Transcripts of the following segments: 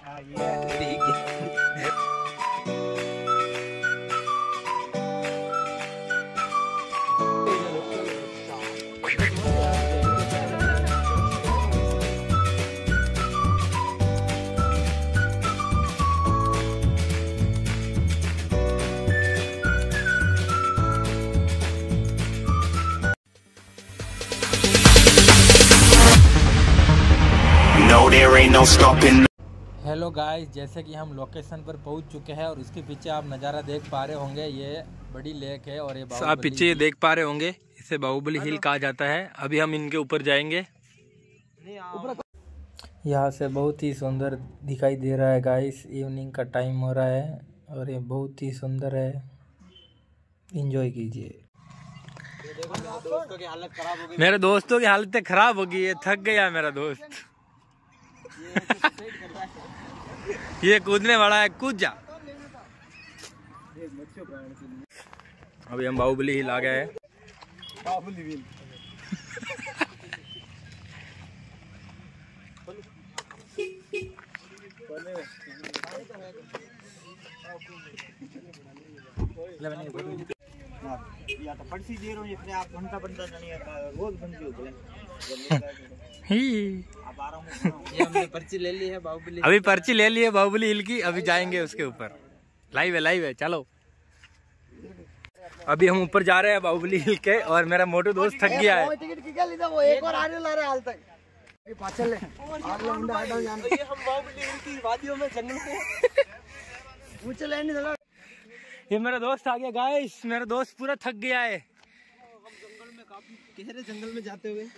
Hello guys, जैसे कि हम लोकेशन पर पहुंच चुके हैं और इसके पीछे आप नज़ारा देख पा रहे होंगे। ये बड़ी लेक है और ये आप पीछे ये देख पा रहे होंगे, इसे बाहुबली हिल कहा जाता है। अभी हम इनके ऊपर जाएंगे। यहाँ से बहुत ही सुंदर दिखाई दे रहा है गाइस। इवनिंग का टाइम हो रहा है और ये बहुत ही सुंदर है। एंजॉय कीजिए। मेरे दोस्तों की हालत खराब हो गई है, थक गया मेरा दोस्त। ये कूदने वाला है, कूद जा। अभी हम बाहुबली हिल आ गए हैं। बाहुबली हिल हमने पर्ची ले ली है बाहुबली। अभी पर्ची ले ली है बाहुबली हिल की। अभी जाएंगे उसके ऊपर। लाइव है चलो। अभी हम ऊपर जा रहे हैं बाहुबली हिल के और मेरा मोटू दोस्त थक गया है। वो एक और आने ला रहा है हाल तक। पाचल है। हम बाहुबली हिल की वादियों में जंगल में ऊंचे लैंड चला। ये मेरा दोस्त आ गया गाइस। मेरा दोस्त पूरा थक गया है। हम जंगल में काफी गहरे जंगल में जाते हुए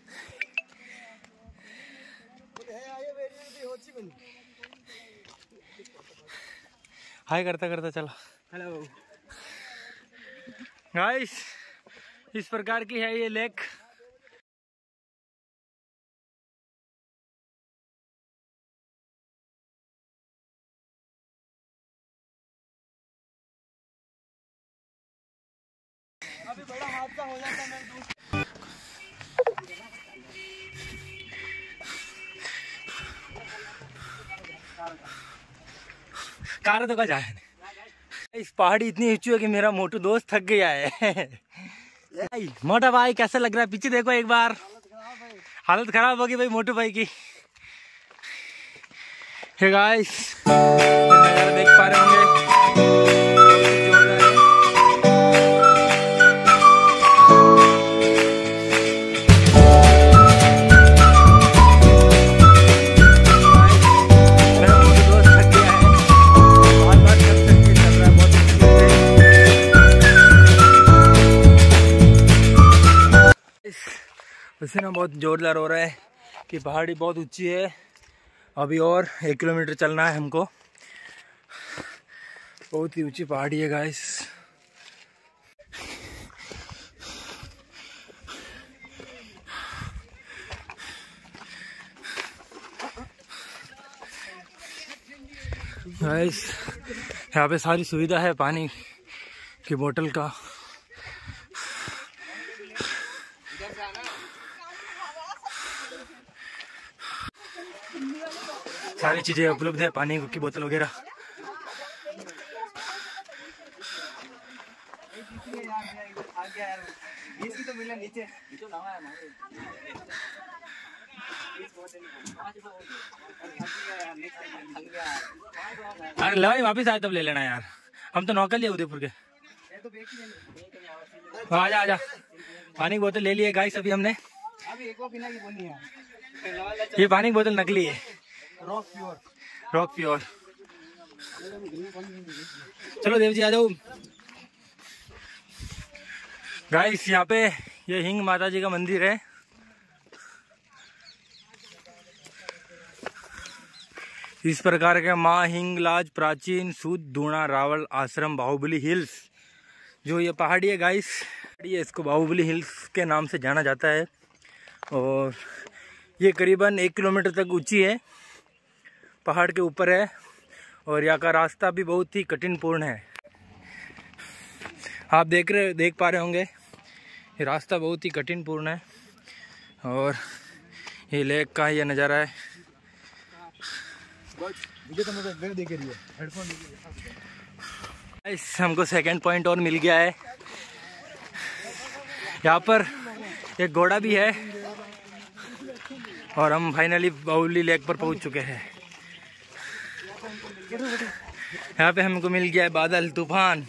हाय करता करता चलो। हेलो गाइस, इस प्रकार की है ये लेक। अभी बड़ा हादसा हो जाता मेरे दोस्त। कार तो का जाए। इस पहाड़ी इतनी ऊंची है कि मेरा मोटू दोस्त थक गया है। मोटा भाई कैसा लग रहा है? पीछे देखो एक बार। हालत खराब होगी भाई मोटू भाई की। हे गाइस, नजारा देख पा रहे होंगे। उससे ना बहुत जोरदार हो रहा है कि पहाड़ी बहुत ऊंची है। अभी और 1 किलोमीटर चलना है हमको। बहुत ही ऊंची पहाड़ी है गाइस। गाइस, यहाँ पे सारी सुविधा है पानी की बोतल का। सारी चीजें उपलब्ध है, पानी की बोतल वगैरह। अरे लो वापिस आए तब ले लेना यार। हम तो नौकर लिए उदयपुर के। आजा आजा, पानी की बोतल ले लिए गाइस अभी हमने। ये पानी की बोतल नकली है, रॉक प्योर। चलो देव जी आ जाओ। गाइस, यहाँ पे ये हिंग माता जी का मंदिर है। इस प्रकार के माँ हिंगलाज प्राचीन सूत दूणा रावल आश्रम बाहुबली हिल्स, जो ये पहाड़ी है गाइस, ये इसको बाहुबली हिल्स के नाम से जाना जाता है। और ये करीबन 1 किलोमीटर तक ऊंची है, पहाड़ के ऊपर है। और यहाँ का रास्ता भी बहुत ही कठिनपूर्ण है। आप देख पा रहे होंगे, ये रास्ता बहुत ही कठिनपूर्ण है। और ये लेक का ये नज़ारा है। हमको सेकंड पॉइंट और मिल गया है। यहाँ पर एक घोड़ा भी है और हम फाइनली बाहुबली लेक पर पहुँच चुके हैं। यहाँ पे हमको मिल गया है बादल तूफान।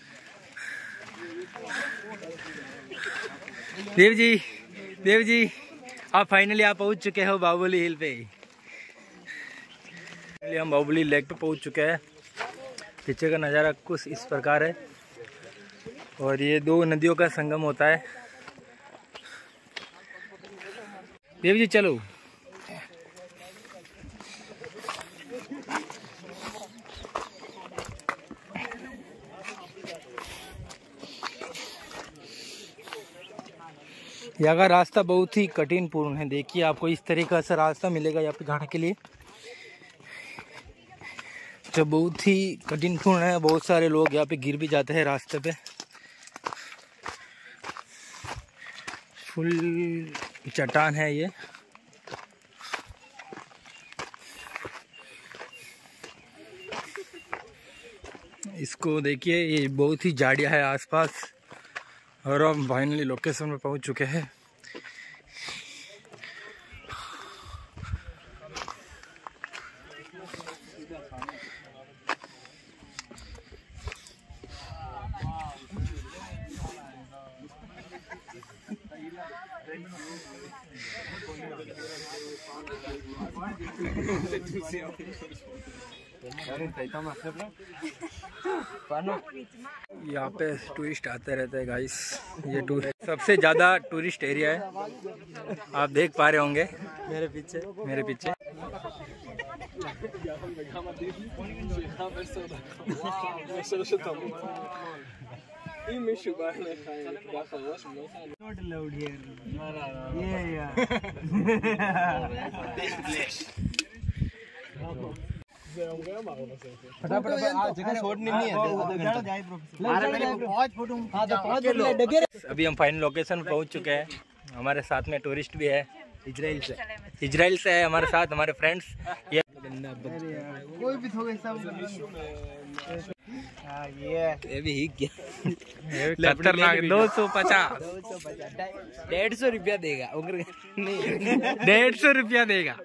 देव जी आप फाइनली आप पहुँच चुके हो बाहुबली हिल पे। हम बाहुबली लेक पे पहुँच चुके हैं। पीछे का नज़ारा कुछ इस प्रकार है और ये दो नदियों का संगम होता है। देव जी चलो। यहाँ का रास्ता बहुत ही कठिन पूर्ण है। देखिए आपको इस तरीके से रास्ता मिलेगा यहाँ पे जाने के लिए, जो बहुत ही कठिन पूर्ण है। बहुत सारे लोग यहाँ पे गिर भी जाते हैं रास्ते पे। फुल चट्टान है ये। इसको देखिए, ये बहुत ही झाड़ियाँ है आसपास और हम फाइनली लोकेशन में पहुंच चुके हैं। यहाँ पे टूरिस्ट आते रहते हैं गाइस। ये सबसे ज़्यादा टूरिस्ट एरिया है, आप देख पा रहे होंगे मेरे पीछे। अभी हम फाइनल लोकेशन पहुंच चुके हैं। हमारे साथ में टूरिस्ट भी है, इजराइल से है हमारे साथ, हमारे फ्रेंड्स। ये कोई भी भी खतरनाक 250 150 रुपया देगा। 150 रुपया देगा।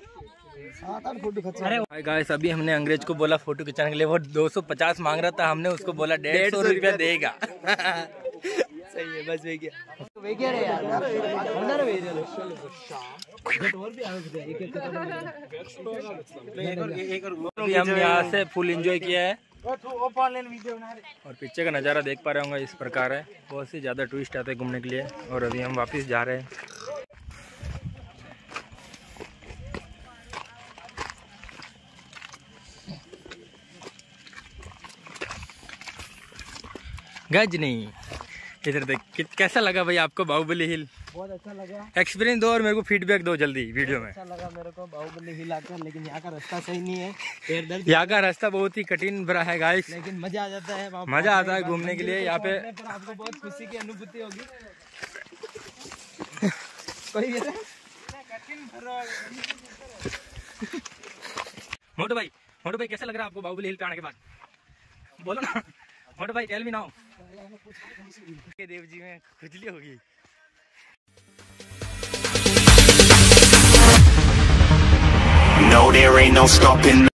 अरे गाइस, अभी हमने अंग्रेज को बोला फोटो खिंचाने के लिए, वो 250 मांग रहा था। हमने उसको बोला 150 रुपया देगा। सही है, बस हम यहाँ से फुल एंजॉय किया है और पीछे का नज़ारा देख पा रहे होंगे इस प्रकार है। बहुत ही ज़्यादा टूरिस्ट आते हैं घूमने के लिए और अभी हम वापस जा रहे हैं। गज नहीं, इधर देख। कैसा लगा भाई आपको बाहुबली हिल? बहुत अच्छा लगा। एक्सपीरियंस दो और मेरे को फीडबैक दो जल्दी वीडियो में। अच्छा लगा मेरे को बाहुबली हिल आकर, लेकिन यहाँ का रास्ता सही नहीं है। यहाँ का रास्ता बहुत ही कठिन भरा है गाइस, लेकिन मजा आ जाता है। मजा आता है घूमने के लिए। यहाँ पे आपको बहुत खुशी की अनुभूति होगी। मोटू भाई कैसा लग रहा है आपको बाहुबली हिल पे आने के बाद? बोलो ना मोटू भाई, tell me now. Dev ji में खुजली होगी। No, there ain't no stopping